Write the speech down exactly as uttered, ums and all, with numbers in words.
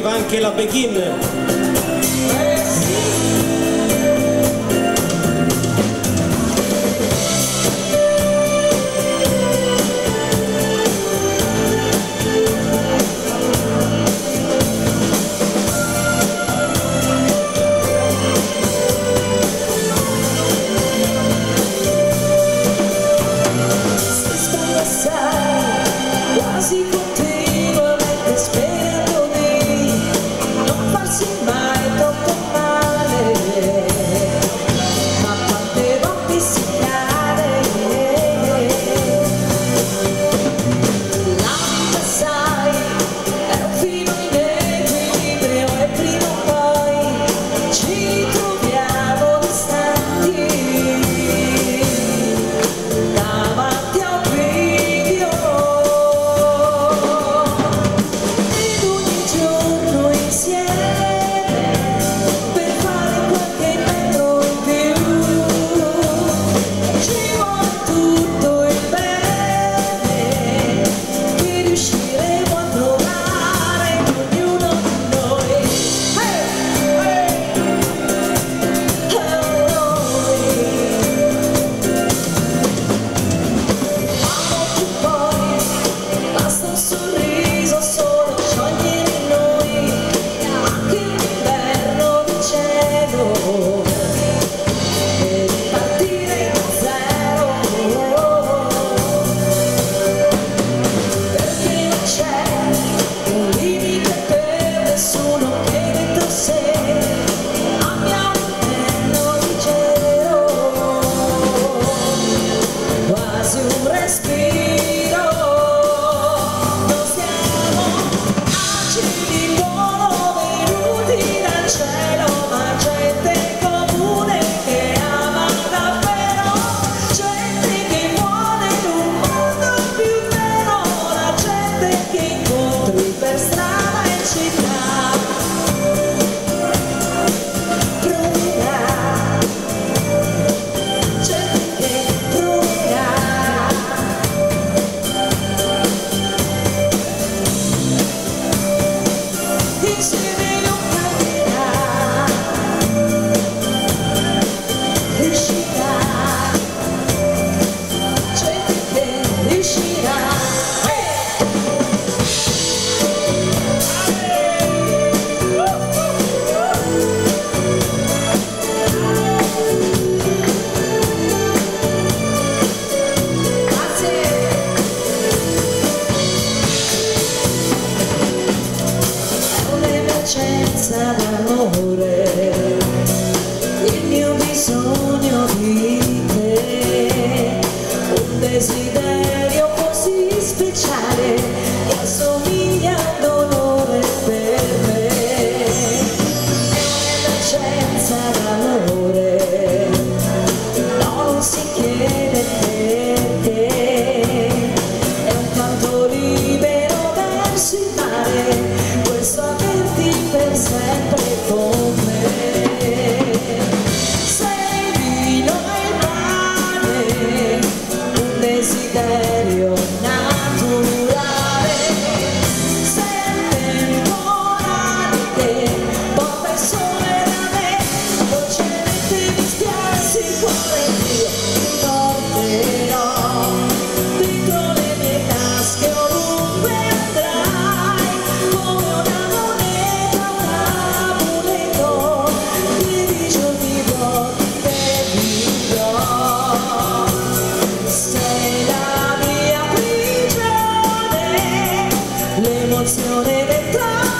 arriva anche la Begin. Eh sì. Quasi continuamente spero di non farsi mai troppo male, ma quante volte si cade. La vita, sai, è un filo in equilibrio e prima o poi ci troviamo distanti davanti a un bivio. Quasi un respiro, non siamo angeli volo venuti dal cielo, ma gente comune che ama davvero, gente che vuole un mondo più vero, la gente che incontri per strada e città. D'amore, il mio bisogno di te, un desiderio così speciale che assomiglia a dolore per me, è un'emergenza d'amore, no, non si chiede perché, è un canto libero verso il mare, questo averti per sempre con me. Sei vino e pane, un desiderio naturale, sei il temporale che porta il sole da me, dolcemente mi spiazzi il cuore, io ti porterò dentro le mie tasche ovunque andrai, come una l'emozione dentro